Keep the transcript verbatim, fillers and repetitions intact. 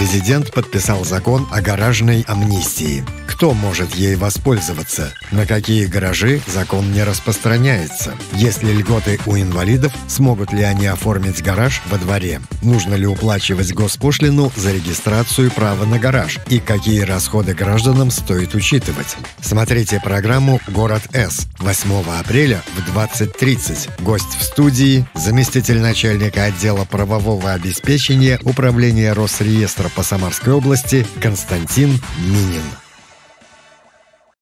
Президент подписал закон о гаражной амнистии. Кто может ей воспользоваться? На какие гаражи закон не распространяется? Есть ли льготы у инвалидов? Смогут ли они оформить гараж во дворе? Нужно ли уплачивать госпошлину за регистрацию права на гараж? И какие расходы гражданам стоит учитывать? Смотрите программу «Город С» восьмого апреля в двадцать тридцать. Гость в студии – заместитель начальника отдела правового обеспечения Управления Росреестра по Самарской области Константин Минин.